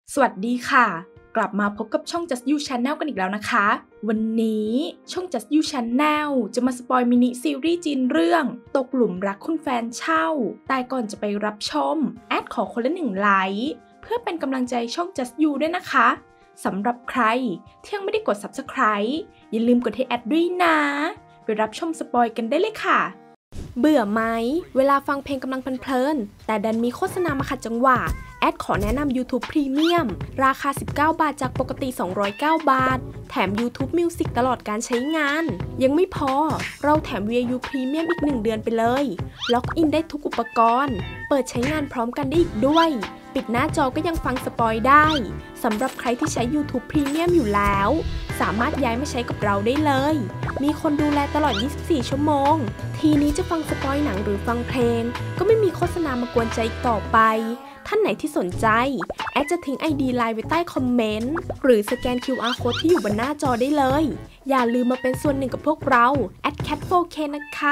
สวัสดีค่ะกลับมาพบกับช่อง Just You Channel กันอีกแล้วนะคะวันนี้ช่อง Just You Channel จะมาสปอยมินิซีรีส์จีนเรื่องตกหลุมรักคุณแฟนเช่าแต่ก่อนจะไปรับชมแอดขอคนละ1 ไลค์เพื่อเป็นกำลังใจช่อง Just You ด้วยนะคะสำหรับใครที่ยังไม่ได้กด Subscribe อย่าลืมกดให้แอดด้วยนะไปรับชมสปอยกันได้เลยค่ะเบื่อไหมเวลาฟังเพลงกำลังเพลินๆแต่ดันมีโฆษณามาขัดจังหวะแอดขอแนะนำ YouTube Premium ราคา19 บาทจากปกติ209 บาทแถม YouTube Music ตลอดการใช้งานยังไม่พอเราแถม VIU Premium อีก1 เดือนไปเลยล็อกอินได้ทุกอุปกรณ์เปิดใช้งานพร้อมกันได้อีกด้วยปิดหน้าจอก็ยังฟังสปอยได้สำหรับใครที่ใช้ YouTube Premium อยู่แล้วสามารถย้ายมาใช้กับเราได้เลยมีคนดูแลตลอด24 ชั่วโมงทีนี้จะฟังสปอยหนังหรือฟังเพลงก็ไม่มีโฆษณามากวนใจอีกต่อไปท่านไหนที่สนใจแอดจะทิ้ง ID ไลน์ไว้ใต้คอมเมนต์หรือสแกน QR Code ที่อยู่บนหน้าจอได้เลยอย่าลืมมาเป็นส่วนหนึ่งกับพวกเรา @cat4k นะคะ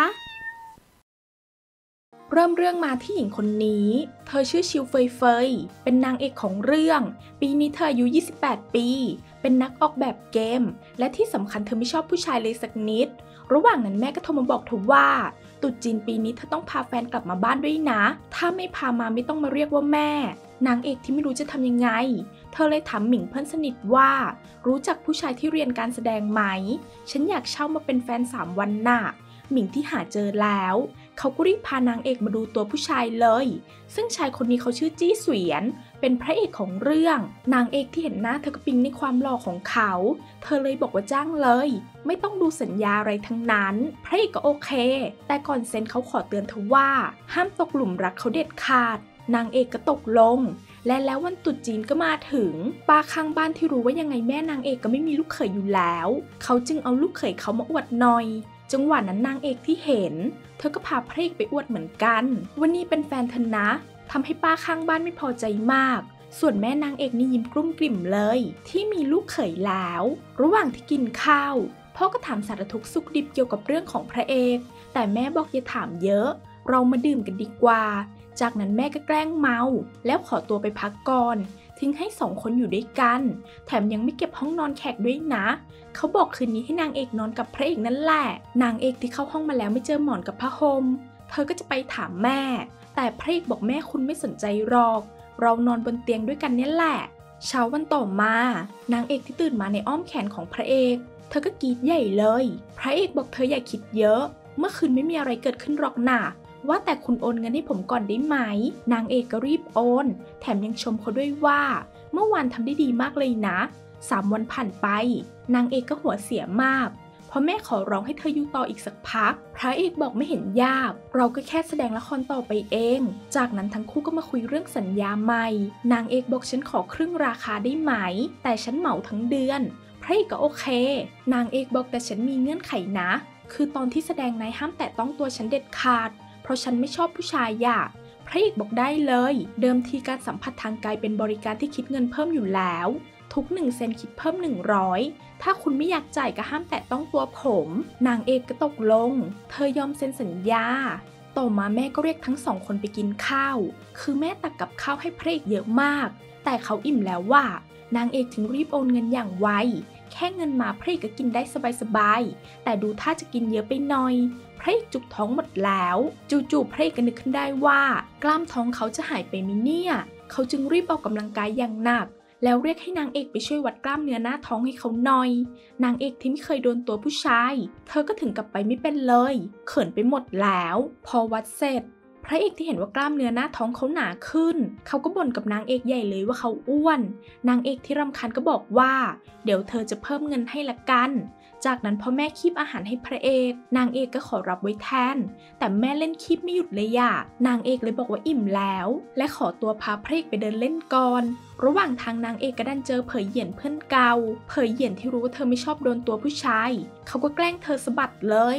เริ่มเรื่องมาที่หญิงคนนี้เธอชื่อชิวเฟยเฟยเป็นนางเอกของเรื่องปีนี้เธออายุ28 ปีเป็นนักออกแบบเกมและที่สำคัญเธอไม่ชอบผู้ชายเลยสักนิดระหว่างนั้นแม่ก็โทรมาบอกเธอว่าตรุษจีนปีนี้เธอต้องพาแฟนกลับมาบ้านด้วยนะถ้าไม่พามาไม่ต้องมาเรียกว่าแม่นางเอกที่ไม่รู้จะทำยังไงเธอเลยถามหมิงเพื่อนสนิทว่ารู้จักผู้ชายที่เรียนการแสดงไหมฉันอยากเช่ามาเป็นแฟน3 วันน่ะหมิงที่หาเจอแล้วเขาก็รีบพานางเอกมาดูตัวผู้ชายเลยซึ่งชายคนนี้เขาชื่อจี้เสวียนเป็นพระเอกของเรื่องนางเอกที่เห็นหน้าเธอก็ปิ๊งในความหล่อของเขาเธอเลยบอกว่าจ้างเลยไม่ต้องดูสัญญาอะไรทั้งนั้นพระเอกก็โอเคแต่ก่อนเซ็นเขาขอเตือนเธอว่าห้ามตกหลุมรักเขาเด็ดขาดนางเอกก็ตกลงและแล้ววันตรุษจีนก็มาถึงป้าข้างบ้านที่รู้ว่ายังไงแม่นางเอกก็ไม่มีลูกเขยอยู่แล้วเขาจึงเอาลูกเขยเขามาอวดหน่อยจังหวะนั้นนางเอกที่เห็นเธอก็พาพระเอกไปอวดเหมือนกันวันนี้เป็นแฟนเธอนะทำให้ป้าข้างบ้านไม่พอใจมากส่วนแม่นางเอกนี่ยิ้มกลุ้มกลิ่มเลยที่มีลูกเขยแล้วระหว่างที่กินข้าวพ่อก็ถามสารทุกข์สุขดิบเกี่ยวกับเรื่องของพระเอกแต่แม่บอกอย่าถามเยอะเรามาดื่มกันดีกว่าจากนั้นแม่ก็แกล้งเมาแล้วขอตัวไปพักก่อนทิ้งให้2 คนอยู่ด้วยกันแถมยังไม่เก็บห้องนอนแขกด้วยนะเขาบอกคืนนี้ให้นางเอกนอนกับพระเอกนั่นแหละนางเอกที่เข้าห้องมาแล้วไม่เจอหมอนกับผ้าห่มเธอก็จะไปถามแม่แต่พระเอกบอกแม่คุณไม่สนใจหรอกเรานอนบนเตียงด้วยกันเนี่ยแหละเช้าวันต่อมานางเอกที่ตื่นมาในอ้อมแขนของพระเอกเธอก็กรีดใหญ่เลยพระเอกบอกเธออย่าคิดเยอะเมื่อคืนไม่มีอะไรเกิดขึ้นหรอกนะว่าแต่คุณโอนเงินให้ผมก่อนได้ไหมนางเอกก็รีบโอนแถมยังชมเขาด้วยว่าเมื่อวานทำได้ดีมากเลยนะ3 วันผ่านไปนางเอกก็หัวเสียมากเพราะแม่ขอร้องให้เธออยู่ต่ออีกสักพักพระเอกบอกไม่เห็นยากเราก็แค่แสดงละครต่อไปเองจากนั้นทั้งคู่ก็มาคุยเรื่องสัญญาใหม่นางเอกบอกฉันขอครึ่งราคาได้ไหมแต่ฉันเหมาทั้งเดือนพระเอกก็โอเคนางเอกบอกแต่ฉันมีเงื่อนไขนะคือตอนที่แสดงนายห้ามแตะต้องตัวฉันเด็ดขาดเพราะฉันไม่ชอบผู้ชายอ่ะพระเอกบอกได้เลยเดิมทีการสัมผัสทางกายเป็นบริการที่คิดเงินเพิ่มอยู่แล้วทุก1 เซนคิดเพิ่ม100ถ้าคุณไม่อยากจ่ายก็ห้ามแตะต้องตัวผมนางเอกก็ตกลงเธอยอมเซ็นสัญญาต่อมาแม่ก็เรียกทั้ง2 คนไปกินข้าวคือแม่ตักกับข้าวให้พระเอกเยอะมากแต่เขาอิ่มแล้วว่านางเอกถึงรีบโอนเงินอย่างไวแค่เงินมาพระเอกก็กินได้สบายๆแต่ดูท่าจะกินเยอะไปหน่อยพระเอกจุกท้องหมดแล้วจู่ๆพระเอกก็นึกขึ้นได้ว่ากล้ามท้องเขาจะหายไปมิเนี่ยเขาจึงรีบออกกำลังกายอย่างหนักแล้วเรียกให้นางเอกไปช่วยวัดกล้ามเนื้อหน้าท้องให้เขาหน่อยนางเอกที่ไม่เคยโดนตัวผู้ชายเธอก็ถึงกับไปไม่เป็นเลยเขินไปหมดแล้วพอวัดเสร็จพระเอกที่เห็นว่ากล้ามเนื้อหน้าท้องเขาหนาขึ้นเขาก็บ่นกับนางเอกใหญ่เลยว่าเขาอ้วนนางเอกที่รำคาญก็บอกว่าเดี๋ยวเธอจะเพิ่มเงินให้ละกันจากนั้นพอแม่คีบอาหารให้พระเอกนางเอกก็ขอรับไว้แทนแต่แม่เล่นคีบไม่หยุดเลยนางเอกเลยบอกว่าอิ่มแล้วและขอตัวพาพระเอกไปเดินเล่นก่อนระหว่างทางนางเอกก็ดันเจอเผยเหยียนเพื่อนเก่าเผยเหยียนที่รู้ว่าเธอไม่ชอบโดนตัวผู้ชายเขาก็แกล้งเธอสะบัดเลย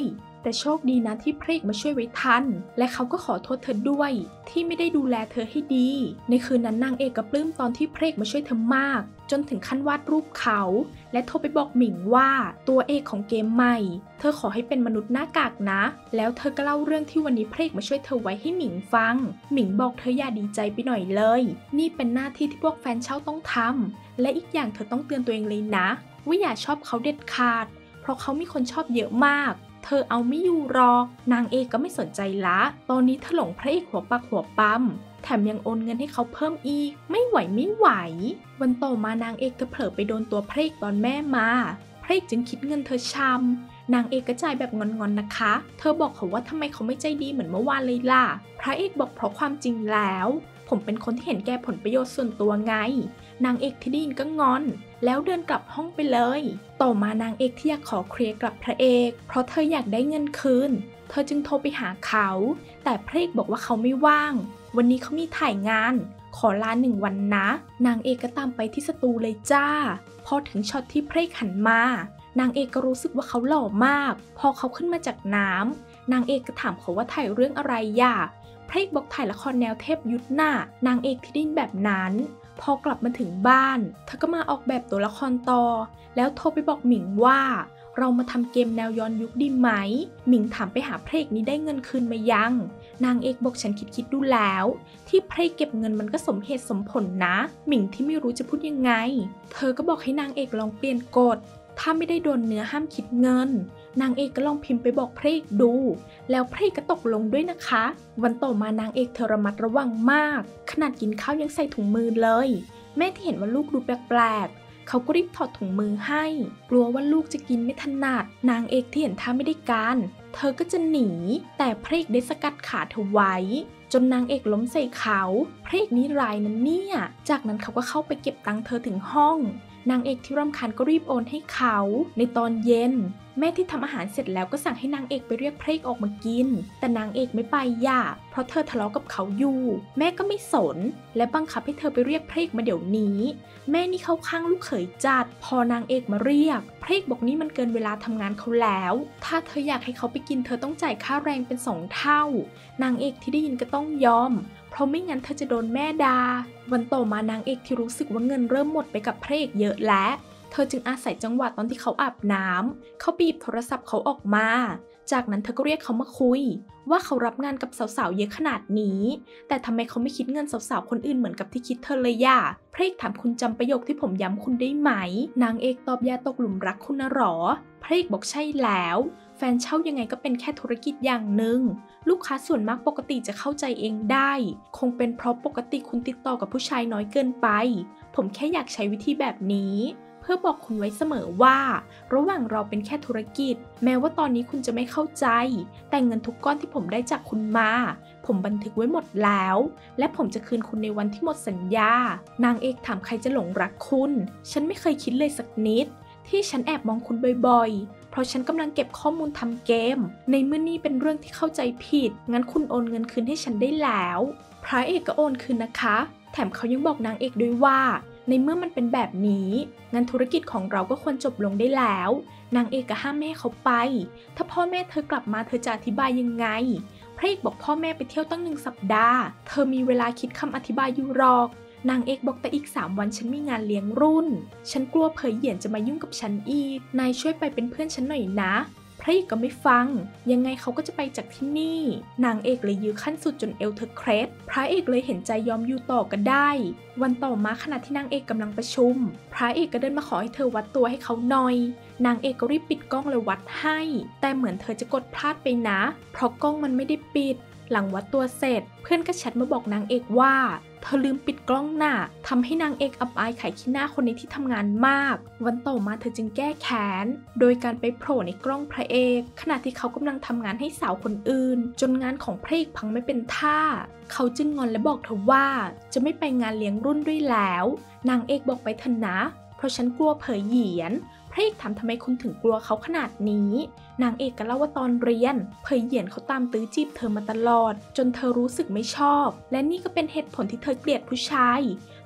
แต่โชคดีนะที่พระเอกมาช่วยไว้ทันและเขาก็ขอโทษเธอด้วยที่ไม่ได้ดูแลเธอให้ดีในคืนนั้นนางเอกก็ปลื้มตอนที่พระเอกมาช่วยเธอมากจนถึงขั้นวาดรูปเขาและโทรไปบอกหมิงว่าตัวเอกของเกมใหม่เธอขอให้เป็นมนุษย์หน้ากากนะแล้วเธอก็เล่าเรื่องที่วันนี้พระเอกมาช่วยเธอไว้ให้หมิงฟังหมิงบอกเธออย่าดีใจไปหน่อยเลยนี่เป็นหน้าที่ที่พวกแฟนเช่าต้องทำและอีกอย่างเธอต้องเตือนตัวเองเลยนะว่าอย่าชอบเขาเด็ดขาดเพราะเขามีคนชอบเยอะมากเธอเอาไม่อยู่หรอกนางเอกก็ไม่สนใจละตอนนี้เธอหลงพระเอกหัวปักหัวปั๊มแถมยังโอนเงินให้เขาเพิ่มอีกไม่ไหววันต่อมานางเอกเธอเผลอไปโดนตัวพระเอกตอนแม่มาพระเอกจึงคิดเงินเธอช้ำนางเอกก็จ่ายแบบงอนๆนะคะเธอบอกเขาว่าทำไมเขาไม่ใจดีเหมือนเมื่อวานเลยล่ะพระเอกบอกเพราะความจริงแล้วผมเป็นคนที่เห็นแก่ผลประโยชน์ส่วนตัวไงนางเอกที่ได้ยินก็งอนแล้วเดินกลับห้องไปเลยต่อมานางเอกที่อยากขอเคลียร์กับพระเอกเพราะเธออยากได้เงินคืนเธอจึงโทรไปหาเขาแต่พระเอกบอกว่าเขาไม่ว่างวันนี้เขามีถ่ายงานขอลา1 วันนะนางเอกก็ตามไปที่สตูเลยจ้าพอถึงช็อตที่พระเอกหันมานางเอกก็รู้สึกว่าเขาหล่อมากพอเขาขึ้นมาจากน้ำนางเอกก็ถามเขาว่าถ่ายเรื่องอะไรย่ะพระเอกบอกถ่ายละครแนวเทพยุทธน่ะนางเอกที่ดิ้นแบบนั้นพอกลับมาถึงบ้านเธอก็มาออกแบบตัวละครต่อแล้วโทรไปบอกหมิงว่าเรามาทำเกมแนวย้อนยุคดีไหมหมิงถามไปหาพระเอกนี้ได้เงินคืนมายังนางเอกบอกฉันคิดดูแล้วที่พระเอกเก็บเงินมันก็สมเหตุสมผลนะหมิงที่ไม่รู้จะพูดยังไงเธอก็บอกให้นางเอกลองเปลี่ยนกฎถ้าไม่ได้โดนเนื้อห้ามคิดเงินนางเอกก็ลองพิมพ์ไปบอกพระเอกดูแล้วพระเอกก็ตกลงด้วยนะคะวันต่อมานางเอกเธอระมัดระวังมากขนาดกินข้าวยังใส่ถุงมือเลยแม่ที่เห็นว่าลูกดูแปลกๆเขาก็รีบถอดถุงมือให้กลัวว่าลูกจะกินไม่ถนัดนางเอกที่เห็นท่าไม่ได้การเธอก็จะหนีแต่พระเอกได้สกัดขาเธอไว้จนนางเอกล้มใส่เขาพระเอกนี่ร้ายนั้นเนี่ยจากนั้นเขาก็เข้าไปเก็บตังค์เธอถึงห้องนางเอกที่รำคาญก็รีบโอนให้เขาในตอนเย็นแม่ที่ทำอาหารเสร็จแล้วก็สั่งให้นางเอกไปเรียกพระเอกออกมากินแต่นางเอกไม่ไปย่ะเพราะเธอทะเลาะกับเขาอยู่แม่ก็ไม่สนและบังคับให้เธอไปเรียกพระเอกมาเดี๋ยวนี้แม่นี่เข้าข้างลูกเขยจัดพอนางเอกมาเรียกพระเอกบอกนี่มันเกินเวลาทำงานเขาแล้วถ้าเธออยากให้เขาไปกินเธอต้องจ่ายค่าแรงเป็น2 เท่านางเอกที่ได้ยินก็ต้องยอมเพราะไม่งั้นเธอจะโดนแม่ด่าวันต่อมานางเอกที่รู้สึกว่าเงินเริ่มหมดไปกับพระเอกเยอะแล้วเธอจึงอาศัยจังหวะตอนที่เขาอาบน้ำเขาไปหยิบโทรศัพท์เขาออกมาจากนั้นเธอก็เรียกเขามาคุยว่าเขารับงานกับสาวๆเยอะขนาดนี้แต่ทำไมเขาไม่คิดเงินสาวๆคนอื่นเหมือนกับที่คิดเธอเลยย่ะพระเอกถามคุณจำประโยคที่ผมย้ำคุณได้ไหมนางเอกตอบอย่าตกหลุมรักคุณนะหรอพระเอกบอกใช่แล้วแฟนเช่ายังไงก็เป็นแค่ธุรกิจอย่างหนึ่งลูกค้าส่วนมากปกติจะเข้าใจเองได้คงเป็นเพราะปกติคุณติดต่อกับผู้ชายน้อยเกินไปผมแค่อยากใช้วิธีแบบนี้เพื่อบอกคุณไว้เสมอว่าระหว่างเราเป็นแค่ธุรกิจแม้ว่าตอนนี้คุณจะไม่เข้าใจแต่เงินทุกก้อนที่ผมได้จากคุณมาผมบันทึกไว้หมดแล้วและผมจะคืนคุณในวันที่หมดสัญญานางเอกถามใครจะหลงรักคุณฉันไม่เคยคิดเลยสักนิดที่ฉันแอบมองคุณบ่อยๆเพราะฉันกำลังเก็บข้อมูลทำเกมในเมื่อนี่เป็นเรื่องที่เข้าใจผิดงั้นคุณโอนเงินคืนให้ฉันได้แล้วพระเอกก็โอนคืนนะคะแถมเขายังบอกนางเอกด้วยว่าในเมื่อมันเป็นแบบนี้งั้นธุรกิจของเราก็ควรจบลงได้แล้วนางเอกก็ห้ามแม่เขาไปถ้าพ่อแม่เธอกลับมาเธอจะอธิบายยังไงพระเอกบอกพ่อแม่ไปเที่ยวตั้ง1 สัปดาห์เธอมีเวลาคิดคำอธิบายอยู่หรอกนางเอกบอกแต่อีก3 วันฉันมีงานเลี้ยงรุ่นฉันกลัวเผยเหยียนจะมายุ่งกับฉันอีกนายช่วยไปเป็นเพื่อนฉันหน่อยนะพระเอกก็ไม่ฟังยังไงเขาก็จะไปจากที่นี่นางเอกเลยยื้อขั้นสุดจนเอวเธอเคล็ดพระเอกเลยเห็นใจยอมอยู่ต่อกันได้วันต่อมาขณะที่นางเอกกำลังประชุมพระเอกก็เดินมาขอให้เธอวัดตัวให้เขาหน่อยนางเอกก็รีบปิดกล้องเลยวัดให้แต่เหมือนเธอจะกดพลาดไปนะเพราะกล้องมันไม่ได้ปิดหลังวัดตัวเสร็จเพื่อนก็แชทมาบอกนางเอกว่าเธอลืมปิดกล้องน่ะทำให้นางเอกอับอายขายขี้หน้าคนในที่ทำงานมากวันต่อมาเธอจึงแก้แค้นโดยการไปโผล่ในกล้องพระเอกขณะที่เขากำลังทำงานให้สาวคนอื่นจนงานของพระเอกพังไม่เป็นท่าเขาจึงงอนและบอกเธอว่าจะไม่ไปงานเลี้ยงรุ่นด้วยแล้วนางเอกบอกไปเถอะนะเพราะฉันกลัวเผยเหยียนพระเอกถามทำไมคุณถึงกลัวเขาขนาดนี้นางเอกก็เล่าว่าตอนเรียนเผยเหยียนเขาตามตื้อจีบเธอมาตลอดจนเธอรู้สึกไม่ชอบและนี่ก็เป็นเหตุผลที่เธอเกลียดผู้ชายพ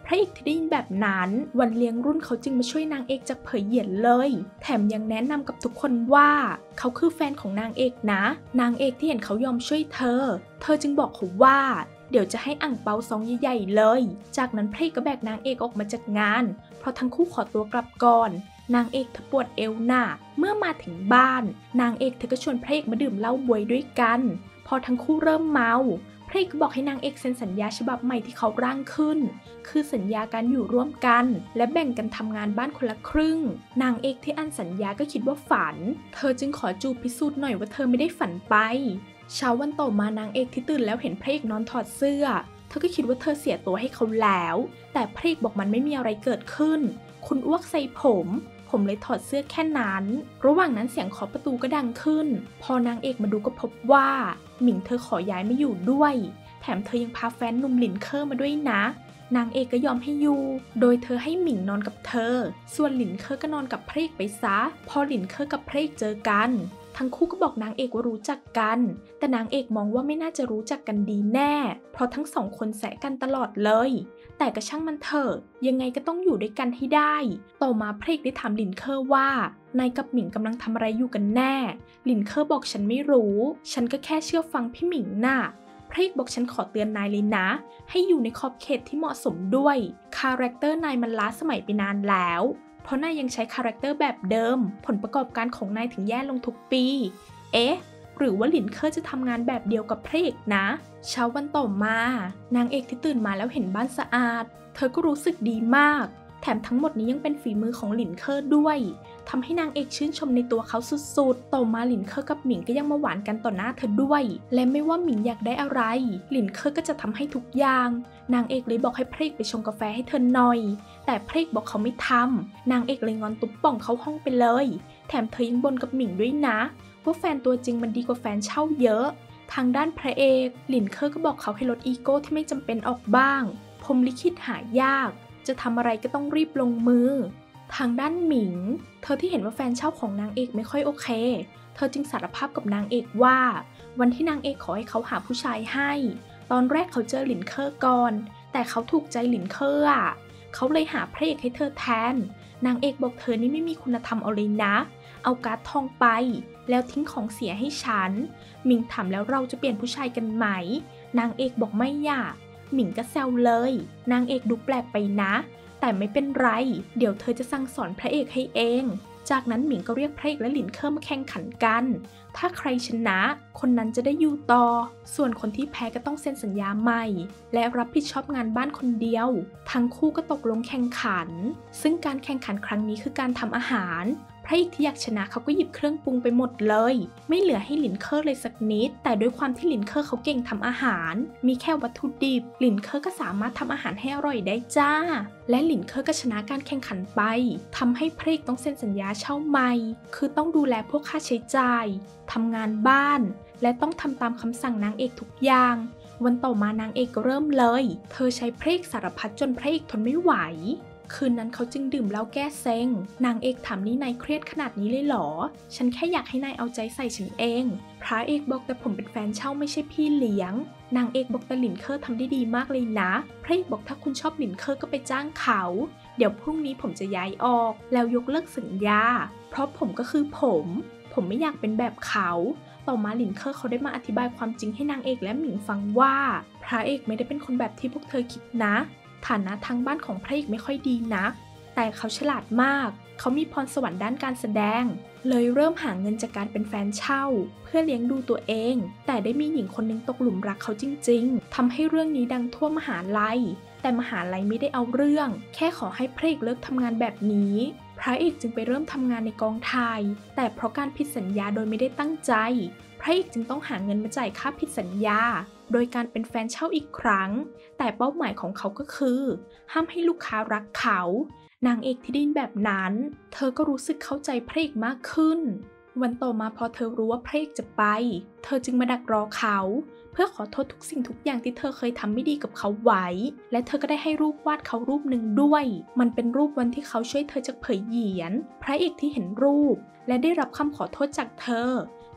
ระเอกที่ได้ยินแบบนั้นวันเลี้ยงรุ่นเขาจึงมาช่วยนางเอกจากเผยเหยียนเลยแถมยังแนะนำกับทุกคนว่าเขาคือแฟนของนางเอกนะนางเอกที่เห็นเขายอมช่วยเธอจึงบอกเขาว่าเดี๋ยวจะให้อั่งเปาซองใหญ่ๆเลยจากนั้นพระเอกก็แบกนางเอกออกมาจากงานเพราะทั้งคู่ขอตัวกลับก่อนนางเอกเธอปวดเอวหนักเมื่อมาถึงบ้านนางเอกเธอก็ชวนพระเอกมาดื่มเหล้าบวยด้วยกันพอทั้งคู่เริ่มเมาพระเอกก็บอกให้นางเอกเซ็นสัญญาฉบับใหม่ที่เขาร่างขึ้นคือสัญญาการอยู่ร่วมกันและแบ่งกันทำงานบ้านคนละครึ่งนางเอกที่อ่านสัญญาก็คิดว่าฝันเธอจึงขอจูบพิสูจน์หน่อยว่าเธอไม่ได้ฝันไปเช้าวันต่อมานางเอกที่ตื่นแล้วเห็นพระเอกนอนถอดเสื้อเธอก็คิดว่าเธอเสียตัวให้เขาแล้วแต่พระเอกบอกมันไม่มีอะไรเกิดขึ้นคุณอ้วกใส่ผมเลยถอดเสื้อแค่นั้นระหว่างนั้นเสียงเคาะประตูก็ดังขึ้นพอนางเอกมาดูก็พบว่าหมิงเธอขอย้ายมาอยู่ด้วยแถมเธอยังพาแฟนหนุ่มหลินเคอร์มาด้วยนะนางเอกก็ยอมให้อยู่โดยเธอให้หมิงนอนกับเธอส่วนหลินเคอร์ก็นอนกับพระเอกไปซะพอหลินเคอร์กับพระเอกเจอกันทั้งคู่ก็บอกนางเอกว่ารู้จักกันแต่นางเอกมองว่าไม่น่าจะรู้จักกันดีแน่เพราะทั้งสองคนแสะกันตลอดเลยแต่ก็ช่างมันเถอะยังไงก็ต้องอยู่ด้วยกันให้ได้ต่อมาพระเอกได้ถามหลินเคอร์ว่านายกับหมิงกำลังทำอะไรอยู่กันแน่หลินเคอร์บอกฉันไม่รู้ฉันก็แค่เชื่อฟังพี่หมิงน่ะพระเอกบอกฉันขอเตือนนายเลยนะให้อยู่ในขอบเขตที่เหมาะสมด้วยคาแรคเตอร์นายมันล้าสมัยไปนานแล้วเพราะนายยังใช้คาแรคเตอร์แบบเดิมผลประกอบการของนายถึงแย่ลงทุกปีหรือว่าหลินเคอร์จะทำงานแบบเดียวกับพระเอกนะเช้าวันต่อมานางเอกที่ตื่นมาแล้วเห็นบ้านสะอาดเธอก็รู้สึกดีมากแถมทั้งหมดนี้ยังเป็นฝีมือของหลินเคอร์ด้วยทำให้นางเอกชื่นชมในตัวเขาสุดๆต่อมาหลินเคอร์กับหมิงก็ยังมาหวานกันต่อหน้าเธอด้วยและไม่ว่าหมิงอยากได้อะไรหลินเคอร์ก็จะทำให้ทุกอย่างนางเอกเลยบอกให้พระเอกไปชงกาแฟให้เธอหน่อยแต่พระเอกบอกเขาไม่ทำนางเอกเลยงอนตุ๊บป่องเข้าห้องไปเลยแถมเธอยังบ่นกับหมิงด้วยนะว่าแฟนตัวจริงมันดีกว่าแฟนเช่าเยอะทางด้านพระเอกหลินเคอร์ก็บอกเขาให้ลดอีโก้ที่ไม่จำเป็นออกบ้างพรหมลิขิตหายากจะทำอะไรก็ต้องรีบลงมือทางด้านหมิงเธอที่เห็นว่าแฟนเช่าของนางเอกไม่ค่อยโอเคเธอจึงสารภาพกับนางเอกว่าวันที่นางเอกขอให้เขาหาผู้ชายให้ตอนแรกเขาเจอหลินเคอร์ก่อนแต่เขาถูกใจหลินเคอร์เขาเลยหาพระเอกให้เธอแทนนางเอกบอกเธอนี่ไม่มีคุณธรรมเอาเลยนะเอาการ์ดทองไปแล้วทิ้งของเสียให้ฉันหมิงถามแล้วเราจะเปลี่ยนผู้ชายกันไหมนางเอกบอกไม่อยากหมิงก็แซวเลยนางเอกดูแปลกไปนะแต่ไม่เป็นไรเดี๋ยวเธอจะสั่งสอนพระเอกให้เองจากนั้นหมิงก็เรียกพระเอกและหลินเคอร์มาแข่งขันกันถ้าใครชนะคนนั้นจะได้อยู่ต่อส่วนคนที่แพ้ก็ต้องเซ็นสัญญาใหม่และรับผิดชอบงานบ้านคนเดียวทั้งคู่ก็ตกลงแข่งขันซึ่งการแข่งขันครั้งนี้คือการทำอาหารพระเอกที่อยากชนะเขาก็หยิบเครื่องปรุงไปหมดเลยไม่เหลือให้หลินเคอร์เลยสักนิดแต่ด้วยความที่หลินเคอร์เขาเก่งทำอาหารมีแค่วัตถุดิบหลินเคอร์ก็สามารถทำอาหารให้อร่อยได้จ้าและหลินเคอร์ก็ชนะการแข่งขันไปทำให้พระเอกต้องเซ็นสัญญาเช่าใหม่คือต้องดูแลพวกค่าใช้จ่ายทำงานบ้านและต้องทำตามคำสั่งนางเอกทุกอย่างวันต่อมานางเอกก็เริ่มเลยเธอใช้พระเอกสารพัดจนพระเอกทนไม่ไหวคืนนั้นเขาจึงดื่มเหล้าแก้เซ็งนางเอกถามนี่นายเครียดขนาดนี้เลยเหรอฉันแค่อยากให้นายเอาใจใส่ฉันเองพระเอกบอกแต่ผมเป็นแฟนเช่าไม่ใช่พี่เลี้ยงนางเอกบอกแต่หลินเคอร์ทำได้ดีมากเลยนะพระเอกบอกถ้าคุณชอบหลินเคอร์ก็ไปจ้างเขาเดี๋ยวพรุ่งนี้ผมจะย้ายออกแล้วยกเลิกสัญญาเพราะผมก็คือผมไม่อยากเป็นแบบเขาต่อมาหลินเคอร์เขาได้มาอธิบายความจริงให้นางเอกและหมิงฟังว่าพระเอกไม่ได้เป็นคนแบบที่พวกเธอคิดนะฐานะทางบ้านของพระเอกไม่ค่อยดีนักแต่เขาฉลาดมากเขามีพรสวรรค์ด้านการแสดงเลยเริ่มหาเงินจากการเป็นแฟนเช่าเพื่อเลี้ยงดูตัวเองแต่ได้มีหญิงคนนึงตกหลุมรักเขาจริงๆทำให้เรื่องนี้ดังทั่วมหาลัยแต่มหาลัยไม่ได้เอาเรื่องแค่ขอให้พระเอกเลิกทำงานแบบนี้พระเอกจึงไปเริ่มทำงานในกองถ่ายแต่เพราะการผิดสัญญาโดยไม่ได้ตั้งใจพระเอกจึงต้องหาเงินมาจ่ายค่าผิดสัญญาโดยการเป็นแฟนเช่าอีกครั้งแต่เป้าหมายของเขาก็คือห้ามให้ลูกค้ารักเขานางเอกที่ได้ยินแบบนั้นเธอก็รู้สึกเข้าใจพระเอกมากขึ้นวันต่อมาพอเธอรู้ว่าพระเอกจะไปเธอจึงมาดักรอเขาเพื่อขอโทษทุกสิ่งทุกอย่างที่เธอเคยทำไม่ดีกับเขาไว้และเธอก็ได้ให้รูปวาดเขารูปหนึ่งด้วยมันเป็นรูปวันที่เขาช่วยเธอจากเผยเหยียนพระเอกที่เห็นรูปและได้รับคำขอโทษจากเธอ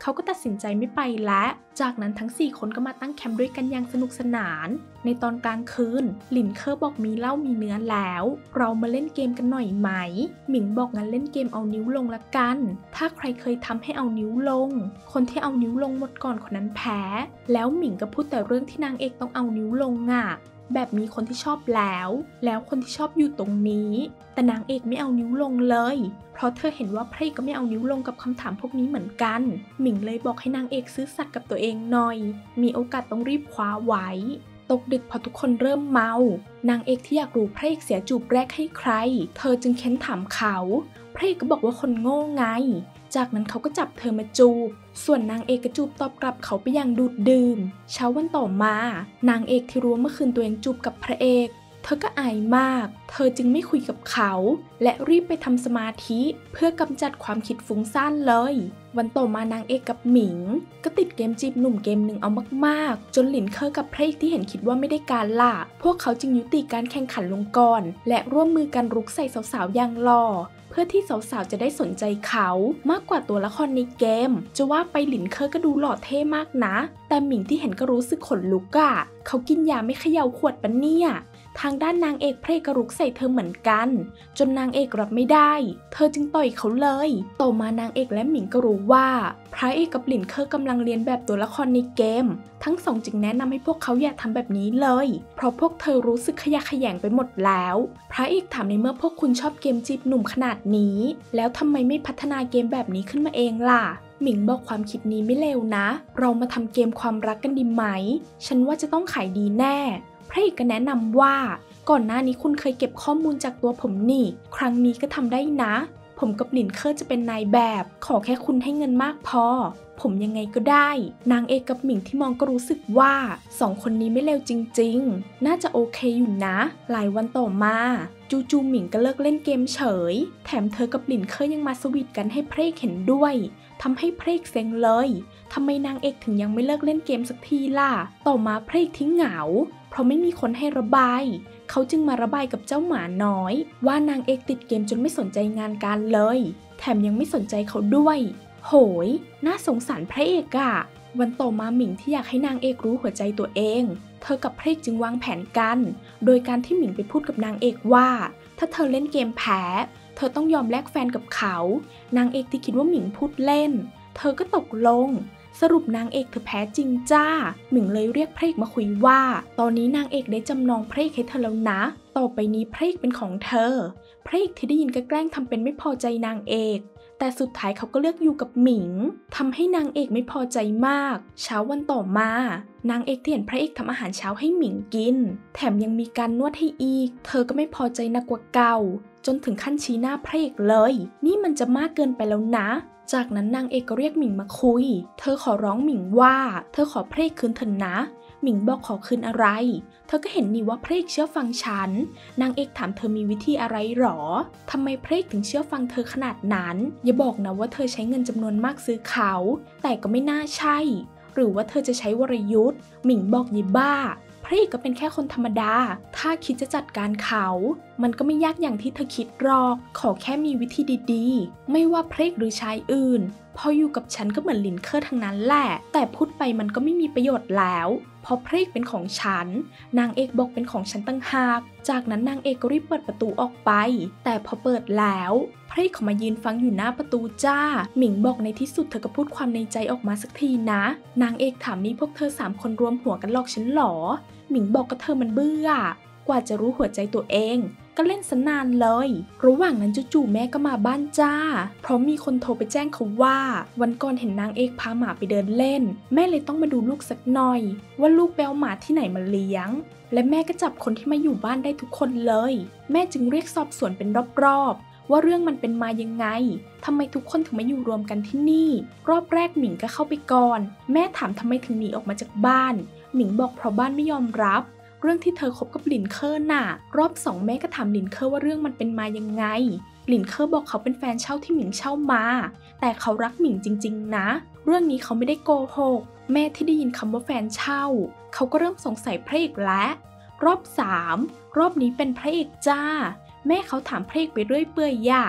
เขาก็ตัดสินใจไม่ไปแล้วจากนั้นทั้ง4คนก็มาตั้งแคมป์ด้วยกันอย่างสนุกสนานในตอนกลางคืนหลินเคอร์บอกมีเหล้ามีเนื้อแล้วเรามาเล่นเกมกันหน่อยไหมหมิงบอกงั้นเล่นเกมเอานิ้วลงละกันถ้าใครเคยทำให้เอานิ้วลงคนที่เอานิ้วลงหมดก่อนคนนั้นแพ้แล้วหมิงก็พูดแต่เรื่องที่นางเอกต้องเอานิ้วลงอ่ะแบบมีคนที่ชอบแล้วคนที่ชอบอยู่ตรงนี้แต่นางเอกไม่เอานิ้วลงเลยเพราะเธอเห็นว่าพระเอกก็ไม่เอานิ้วลงกับคำถามพวกนี้เหมือนกันหมิงเลยบอกให้นางเอกซื่อสัตย์กับตัวเองหน่อยมีโอกาสต้องรีบคว้าไว้ตกดึกพอทุกคนเริ่มเมานางเอกที่อยากรู้พระเอกเสียจูบแรกให้ใครเธอจึงเค้นถามเขาพระเอกก็บอกว่าคนโง่ไงจากนั้นเขาก็จับเธอมาจูบส่วนนางเอกก็จูบตอบกลับเขาไปอย่างดูดดื่มเช้าวันต่อมานางเอกที่รู้เมื่อคืนตัวเองจูบกับพระเอกเธอก็อายมากเธอจึงไม่คุยกับเขาและรีบไปทำสมาธิเพื่อกำจัดความคิดฟุ้งซ่านเลยวันต่อมานางเอกกับหมิงก็ติดเกมจีบหนุ่มเกมหนึ่งเอามากๆจนหลินเคอร์กับพระเอกที่เห็นคิดว่าไม่ได้การล่ะพวกเขาจึงยุติการแข่งขันลงก่อนและร่วมมือกันรุกใส่สาวๆอย่างหล่อเพื่อที่สาวๆจะได้สนใจเขามากกว่าตัวละครในเกมจะว่าไปหลินเคอร์ก็ดูหล่อเท่มากนะแต่หมิงที่เห็นก็รู้สึกขนลุกอ่ะเขากินยาไม่เขย่าขวดปะเนี่ยทางด้านนางเอกพระเอกก็รุกใส่เธอเหมือนกันจนนางเอกรับไม่ได้เธอจึงต่อยเขาเลยต่อมานางเอกและหมิงก็รู้ว่าพระเอกกับหลินเคอร์กำลังเรียนแบบตัวละครในเกมทั้งสองจึงแนะนำให้พวกเขาอย่าทำแบบนี้เลยเพราะพวกเธอรู้สึกขยะแขยงไปหมดแล้วพระเอกถามในเมื่อพวกคุณชอบเกมจีบหนุ่มขนาดนี้แล้วทำไมไม่พัฒนาเกมแบบนี้ขึ้นมาเองล่ะหมิงบอกความคิดนี้ไม่เลวนะเรามาทำเกมความรักกันดีไหมฉันว่าจะต้องขายดีแน่พระเอกก็แนะนำว่าก่อนหน้านี้คุณเคยเก็บข้อมูลจากตัวผมนี่ครั้งนี้ก็ทำได้นะผมกับหลินเคอร์จะเป็นนายแบบขอแค่คุณให้เงินมากพอผมยังไงก็ได้นางเอกกับหมิงที่มองก็รู้สึกว่าสองคนนี้ไม่เลวจริงๆน่าจะโอเคอยู่นะหลายวันต่อมาจู่ๆหมิงก็เลิกเล่นเกมเฉยแถมเธอกับหลินเคอร์ยังมาสวีทกันให้พระเอกเห็นด้วยทำให้พระเอกเซ็งเลยทำไมนางเอกถึงยังไม่เลิกเล่นเกมสักทีล่ะต่อมาพระเอกทิ้งเหงาเพราะไม่มีคนให้ระบายเขาจึงมาระบายกับเจ้าหมาน้อยว่านางเอกติดเกมจนไม่สนใจงานการเลยแถมยังไม่สนใจเขาด้วยโหยน่าสงสารพระเอกอะวันต่อมาหมิงที่อยากให้นางเอกรู้หัวใจตัวเองเธอกับพระเอกจึงวางแผนกันโดยการที่หมิงไปพูดกับนางเอกว่าถ้าเธอเล่นเกมแพ้เธอต้องยอมแลกแฟนกับเขานางเอกที่คิดว่าหมิงพูดเล่นเธอก็ตกลงสรุปนางเอกเธอแพ้จริงจ้าหมิงเลยเรียกพระเอกมาคุยว่าตอนนี้นางเอกได้จำนองพระเอกให้เธอแล้วนะต่อไปนี้พระเอกเป็นของเธอพระเอกที่ได้ยินก็แกล้งทำเป็นไม่พอใจนางเอกแต่สุดท้ายเขาก็เลือกอยู่กับหมิงทำให้นางเอกไม่พอใจมากเช้าวันต่อมานางเอกที่เห็นพระเอกทำอาหารเช้าให้หมิงกินแถมยังมีการนวดให้อีกเธอก็ไม่พอใจหนักกว่าเก่าจนถึงขั้นชี้หน้าพระเอกเลยนี่มันจะมากเกินไปแล้วนะจากนั้นนางเอกก็เรียกหมิงมาคุยเธอขอร้องหมิงว่าเธอขอพระเอกคืนเถอะนะหมิงบอกขอคืนอะไรเธอก็เห็นนี่ว่าพระเอกเชื่อฟังฉันนางเอกถามเธอมีวิธีอะไรหรอทำไมพระเอกถึงเชื่อฟังเธอขนาดนั้นอย่าบอกนะว่าเธอใช้เงินจำนวนมากซื้อเขาแต่ก็ไม่น่าใช่หรือว่าเธอจะใช้วรยุทธ์หมิงบอกยิบ้าพระเอกก็เป็นแค่คนธรรมดาถ้าคิดจะจัดการเขามันก็ไม่ยากอย่างที่เธอคิดหรอกขอแค่มีวิธีดีๆไม่ว่าพระเอกหรือชายอื่นพออยู่กับฉันก็เหมือนหลินเคอร์ทั้งนั้นแหละแต่พูดไปมันก็ไม่มีประโยชน์แล้วเพราะพระเอกเป็นของฉันนางเอกบอกเป็นของฉันตั้งหากจากนั้นนางเอกก็รีบเปิดประตูออกไปแต่พอเปิดแล้วพระเอกเขามายืนฟังอยู่หน้าประตูจ้าหมิงบอกในที่สุดเธอก็พูดความในใจออกมาสักทีนะนางเอกถามนี่พวกเธอ3คนรวมหัวกันหลอกฉันหรอหมิงบอกกับเธอมันเบื่อกว่าจะรู้หัวใจตัวเองก็เล่นสนานเลยระหว่างนั้นจู่ๆแม่ก็มาบ้านจ้าเพราะมีคนโทรไปแจ้งเขาว่าวันก่อนเห็นนางเอกพาหมาไปเดินเล่นแม่เลยต้องมาดูลูกสักหน่อยว่าลูกไปเอาหมาที่ไหนมาเลี้ยงและแม่ก็จับคนที่มาอยู่บ้านได้ทุกคนเลยแม่จึงเรียกสอบสวนเป็นรอบๆว่าเรื่องมันเป็นมายังไงทำไมทุกคนถึงมาอยู่รวมกันที่นี่รอบแรกหมิงก็เข้าไปก่อนแม่ถามทำไมถึงหนีออกมาจากบ้านหมิงบอกเพราะบ้านไม่ยอมรับเรื่องที่เธอคบกับหลินเคอร์น่ะรอบ2แม่ก็ถามหลินเคอร์ว่าเรื่องมันเป็นมายังไงหลินเคอร์บอกเขาเป็นแฟนเช่าที่หมิงเช่ามาแต่เขารักหมิงจริงๆนะเรื่องนี้เขาไม่ได้โกหกแม่ที่ได้ยินคำว่าแฟนเช่าเขาก็เริ่มสงสัยพระเอกแล้วรอบ3รอบนี้เป็นพระเอกจ้าแม่เขาถามพระเอกไปเรื่อยเปื่อยเพื่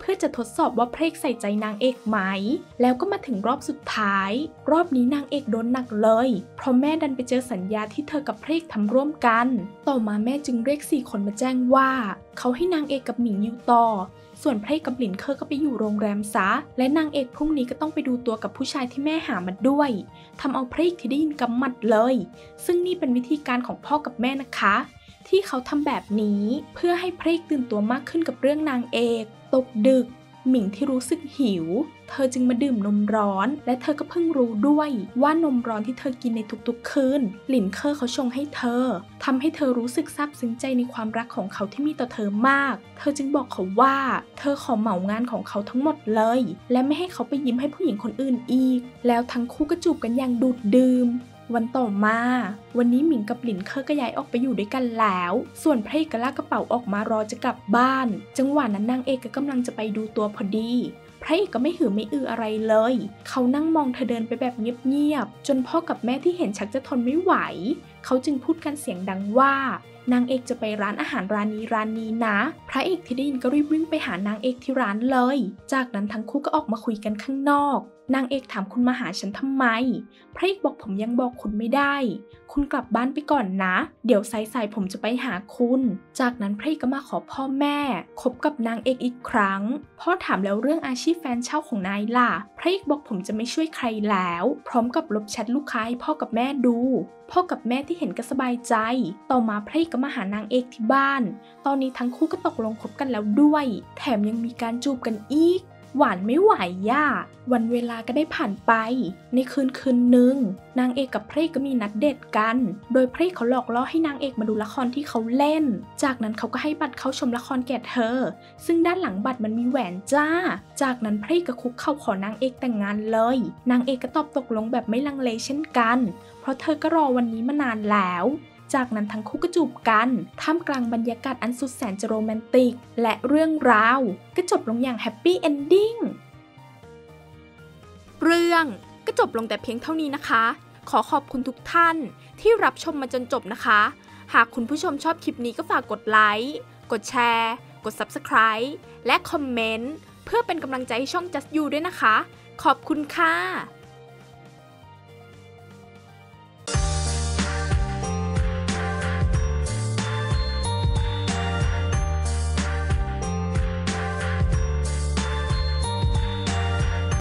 เพื่อจะทดสอบว่าพระเอกใส่ใจนางเอกไหมแล้วก็มาถึงรอบสุดท้ายรอบนี้นางเอกโดนหนักเลยเพราะแม่ดันไปเจอสัญญาที่เธอกับพระเอกทำร่วมกันต่อมาแม่จึงเรียก4 คนมาแจ้งว่าเขาให้นางเอกกับหมิงอยู่ต่อส่วนพระเอกกับหลินเคอร์ก็ไปอยู่โรงแรมซะและนางเอกพรุ่งนี้ก็ต้องไปดูตัวกับผู้ชายที่แม่หามาด้วยทำเอาพระเอกที่ได้ยินกำหมัดเลยซึ่งนี่เป็นวิธีการของพ่อกับแม่นะคะที่เขาทำแบบนี้เพื่อให้พระเอกตื่นตัวมากขึ้นกับเรื่องนางเอกตกดึกหมิงที่รู้สึกหิวเธอจึงมาดื่มนมร้อนและเธอก็เพิ่งรู้ด้วยว่านมร้อนที่เธอกินในทุกๆคืนหลินเคอร์เขาชงให้เธอทำให้เธอรู้สึกซาบซึ้งใจในความรักของเขาที่มีต่อเธอมากเธอจึงบอกเขาว่าเธอขอเหมางานของเขาทั้งหมดเลยและไม่ให้เขาไปยิ้มให้ผู้หญิงคนอื่นอีกแล้วทั้งคู่ก็จูบกันอย่างดูดดื่มวันต่อมาวันนี้หมิงกับหลินเคอร์ก็ย้ายออกไปอยู่ด้วยกันแล้วส่วนพระเอกก็ลากกระเป๋าออกมารอจะกลับบ้านจังหวะนั้นนางเอกก็กำลังจะไปดูตัวพอดีพระเอกก็ไม่หือไม่อืออะไรเลยเขานั่งมองเธอเดินไปแบบเงียบๆจนพ่อกับแม่ที่เห็นชักจะทนไม่ไหวเขาจึงพูดกันเสียงดังว่านางเอกจะไปร้านอาหารร้านนี้นะพระเอกที่ได้ยินก็รีบวิ่งไปหานางเอกที่ร้านเลยจากนั้นทั้งคู่ก็ออกมาคุยกันข้างนอกนางเอกถามคุณมาหาฉันทำไมพระเอกบอกผมยังบอกคุณไม่ได้คุณกลับบ้านไปก่อนนะเดี๋ยวสายๆผมจะไปหาคุณจากนั้นพระเอกก็มาขอพ่อแม่คบกับนางเอกอีกครั้งพ่อถามแล้วเรื่องอาชีพแฟนเช่าของนายล่ะพระเอกบอกผมจะไม่ช่วยใครแล้วพร้อมกับลบแชทลูกค้าให้พ่อกับแม่ดูพ่อกับแม่ที่เห็นก็สบายใจต่อมาพระเอกก็มาหานางเอกที่บ้านตอนนี้ทั้งคู่ก็ตกลงคบกันแล้วด้วยแถมยังมีการจูบกันอีกหวานไม่ไหวย่าวันเวลาก็ได้ผ่านไปในคืนหนึ่งนางเอกกับพระเอกก็มีนัดเดทกันโดยพระเอกเขาหลอกล่อให้นางเอกมาดูละครที่เขาเล่นจากนั้นเขาก็ให้บัตรเข้าชมละครแก่เธอซึ่งด้านหลังบัตรมันมีแหวนจ้าจากนั้นพระเอกก็คุกเข่าขอนางเอกแต่งงานเลยนางเอกก็ตอบตกลงแบบไม่ลังเลเช่นกันเพราะเธอก็รอวันนี้มานานแล้วจากนั้นทั้งคู่ก็จูบกันท่ามกลางบรรยากาศอันสุดแสนจะโรแมนติกและเรื่องราวก็จบลงอย่างแฮปปี้เอนดิ้งเรื่องก็จบลงแต่เพียงเท่านี้นะคะขอขอบคุณทุกท่านที่รับชมมาจนจบนะคะหากคุณผู้ชมชอบคลิปนี้ก็ฝากกดไลค์กดแชร์กด Subscribe และคอมเมนต์เพื่อเป็นกำลังใจให้ช่อง Just You ด้วยนะคะขอบคุณค่ะ